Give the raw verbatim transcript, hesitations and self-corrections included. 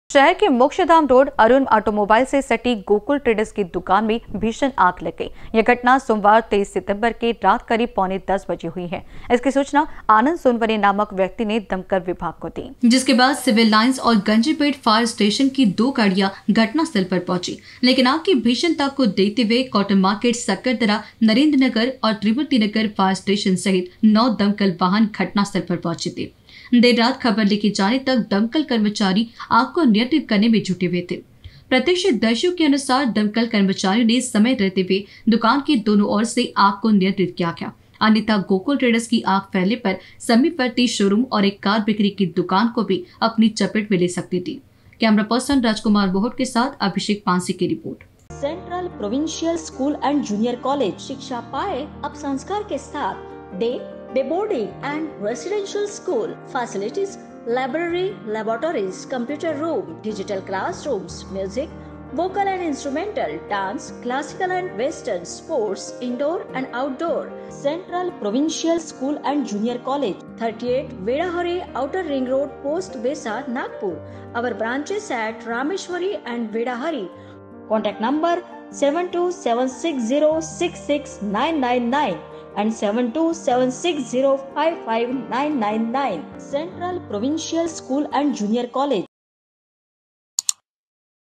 शहर के मोक्षधाम road Arun automobile से सटी गोकुल ट्रेडर्स की दुकान में भीषण आग लग गई। यह घटना सोमवार तेईस सितंबर के रात करीब पौने दस बजे हुई है। इसकी सूचना आनंद सोनवने नामक व्यक्ति ने दमकल विभाग को दी, जिसके बाद सिविल लाइंस और गंजीपेट फायर स्टेशन की दो गाड़ियां घटनास्थल पर पहुंची, लेकिन आग की भीषणता को देखते हुए कॉटन मार्केट, सक्करदरा, नरेंद्र नगर और त्रिमूर्ति नगर फायर स्टेशन सहित नौ दमकल वाहन घटनास्थल पर पहुंचे थे। देर रात खबर लिखे जाने तक दमकल कर्मचारी आग को नियंत्रित करने में जुटे हुए थे। प्रत्यक्षदर्शियों के अनुसार दमकल कर्मचारियों ने समय रहते हुए दुकान के दोनों ओर से आग को नियंत्रित किया गया, अन्यथा गोकुल ट्रेडर्स की आग फैलने पर समीपवर्ती शोरूम और एक कार बिक्री की दुकान को भी अपनी चपेट में ले सकती थी। कैमरा पर्सन राजकुमार बोहट के साथ अभिषेक पांसे की रिपोर्ट। Central provincial school and junior college शिक्षा पाए अब संस्कार के साथ। Day day boarding and residential school facilities, library, laboratories, computer room, digital classrooms, music, vocal and instrumental, dance, classical and western, sports, indoor and outdoor. Central Provincial School and Junior College, thirty-eight Vedahari, Outer Ring Road, Post Besa, Nagpur. Our branches at Rameshwari and Vedahari. Contact number seven two seven six zero six six nine nine nine and seven two seven six zero five five nine nine nine. Central Provincial School and Junior College.